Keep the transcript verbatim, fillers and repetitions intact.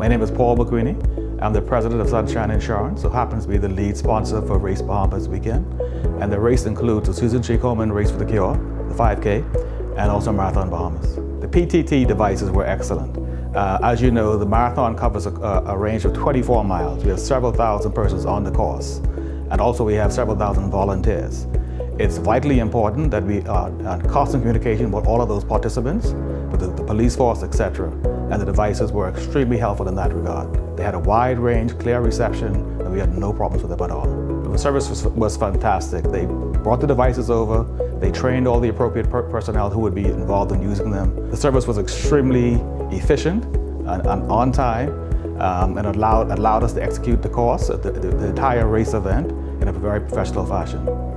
My name is Paul McQueenie. I'm the president of Sunshine Insurance, who happens to be the lead sponsor for Race Bahamas weekend. And the race includes the Susan G. Komen Race for the Cure, the five K, and also Marathon Bahamas. The P T T devices were excellent. Uh, as you know, the marathon covers a, a range of twenty-four miles. We have several thousand persons on the course. And also we have several thousand volunteers. It's vitally important that we are in constant communication with all of those participants, with the, the police force, et cetera. And the devices were extremely helpful in that regard. They had a wide range, clear reception, and we had no problems with them at all. The service was, was fantastic. They brought the devices over, they trained all the appropriate per personnel who would be involved in using them. The service was extremely efficient and, and on time, um, and allowed, allowed us to execute the course, the, the, the entire race event, in a very professional fashion.